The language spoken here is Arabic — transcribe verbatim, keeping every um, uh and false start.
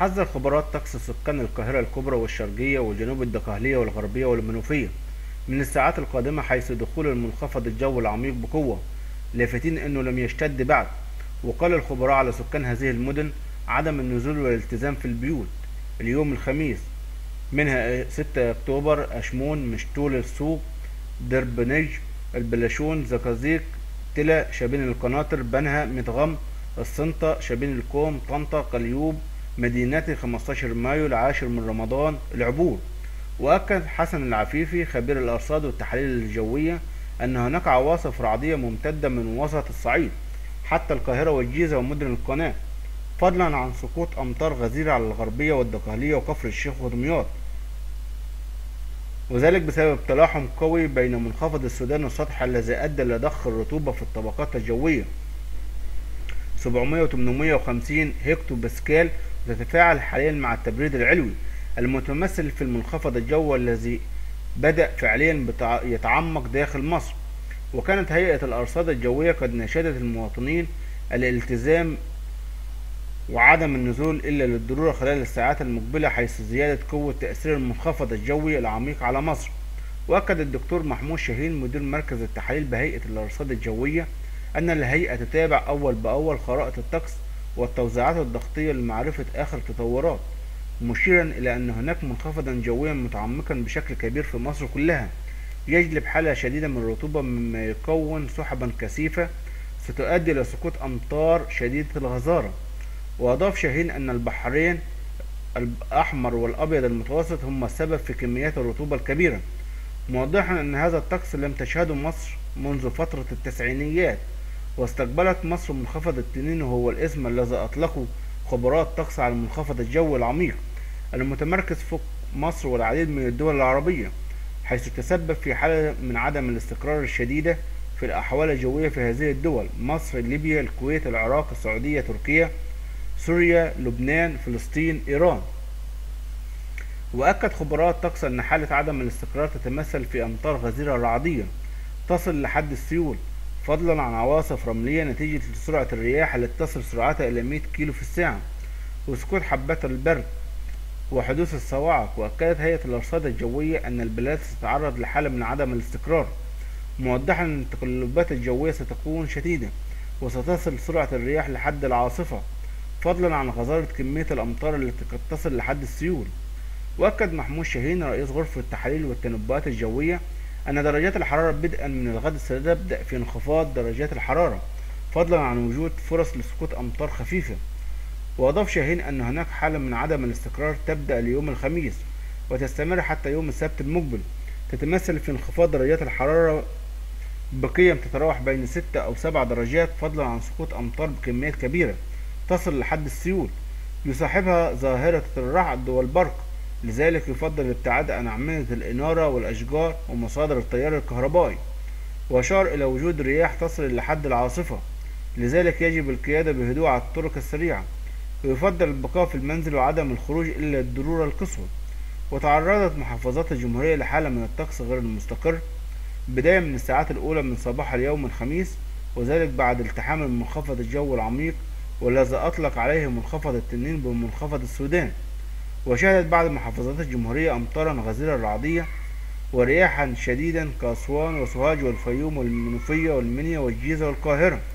حذر خبراء طقس سكان القاهرة الكبرى والشرقية والجنوب الدقهلية والغربية والمنوفية من الساعات القادمة، حيث دخول المنخفض الجوي العميق بقوة، لافتين أنه لم يشتد بعد. وقال الخبراء على سكان هذه المدن عدم النزول والالتزام في البيوت اليوم الخميس، منها ستة أكتوبر، أشمون، مشتول، السوق، دربنج، البلاشون، زقازيق، تلا، شبين القناطر، بنها، متغم، السنطة، شبين الكوم، طنطا، قليوب، مدينتي، خمستاشر مايو، العاشر من رمضان، العبور. وأكد حسن العفيفي خبير الأرصاد والتحاليل الجوية أن هناك عواصف رعدية ممتدة من وسط الصعيد حتى القاهرة والجيزة ومدن القناة، فضلا عن سقوط أمطار غزيرة على الغربية والدقهلية وكفر الشيخ ودمياط، وذلك بسبب تلاحم قوي بين منخفض السودان والسطح الذي أدى إلى ضخ الرطوبة في الطبقات الجوية سبعمائة و ثمانمائة وخمسين هكتو باسكال، وتتفاعل حاليا مع التبريد العلوي المتمثل في المنخفض الجوي الذي بدأ فعليا يتعمق داخل مصر. وكانت هيئة الأرصاد الجوية قد ناشدت المواطنين الالتزام وعدم النزول إلا للضرورة خلال الساعات المقبلة، حيث زيادة قوة تأثير المنخفض الجوي العميق على مصر. وأكد الدكتور محمود شاهين مدير مركز التحاليل بهيئة الأرصاد الجوية أن الهيئة تتابع أول بأول خرائط الطقس والتوزيعات الضغطية لمعرفة آخر التطورات، مشيرا إلى أن هناك منخفضا جويا متعمقا بشكل كبير في مصر كلها يجلب حالة شديدة من الرطوبة، مما يكون سحبا كثيفة ستؤدي إلى سقوط أمطار شديدة الغزارة. وأضاف شاهين أن البحرين الأحمر والأبيض المتوسط هما السبب في كميات الرطوبة الكبيرة، موضحا أن هذا الطقس لم تشهده مصر منذ فترة التسعينيات. واستقبلت مصر منخفض التنين، وهو الاسم الذي أطلقه خبراء الطقس على المنخفض الجوي العميق المتمركز فوق مصر والعديد من الدول العربية، حيث تسبب في حالة من عدم الاستقرار الشديدة في الأحوال الجوية في هذه الدول: مصر، ليبيا، الكويت، العراق، السعودية، تركيا، سوريا، لبنان، فلسطين، إيران. وأكد خبراء الطقس أن حالة عدم الاستقرار تتمثل في أمطار غزيرة رعدية تصل لحد السيول، فضلا عن عواصف رملية نتيجة لسرعة الرياح التي تصل سرعتها إلى مائة كيلو في الساعة، وسقوط حبات البرد، وحدوث الصواعق. وأكدت هيئة الأرصاد الجوية أن البلاد ستتعرض لحالة من عدم الاستقرار، موضحا أن التقلبات الجوية ستكون شديدة وستصل سرعة الرياح لحد العاصفة، فضلا عن غزارة كمية الأمطار التي قد تصل لحد السيول. وأكد محمود شاهين رئيس غرفة التحاليل والتنبؤات الجوية أن درجات الحرارة بدءا من الغد ستبدأ في انخفاض درجات الحرارة، فضلا عن وجود فرص لسقوط أمطار خفيفة. وأضاف شاهين أن هناك حالة من عدم الاستقرار تبدأ اليوم الخميس وتستمر حتى يوم السبت المقبل، تتمثل في انخفاض درجات الحرارة بقيم تتراوح بين ستة أو سبع درجات، فضلا عن سقوط أمطار بكميات كبيرة تصل لحد السيول، يصاحبها ظاهرة الرعد والبرق، لذلك يفضل الابتعاد عن أعمدة الإنارة والأشجار ومصادر التيار الكهربائي. وأشار إلى وجود رياح تصل لحد العاصفة، لذلك يجب القيادة بهدوء على الطرق السريعة، ويفضل البقاء في المنزل وعدم الخروج إلا الضرورة القصوى. وتعرضت محافظات الجمهورية لحالة من الطقس غير المستقر بداية من الساعات الأولى من صباح اليوم الخميس، وذلك بعد التحام المنخفض الجوي العميق والذي أطلق عليه منخفض التنين بمنخفض السودان. وشهدت بعض محافظات الجمهورية أمطارا غزيرة رعدية ورياحا شديدا كأسوان وسوهاج والفيوم والمنوفية والمنيا والجيزة والقاهرة.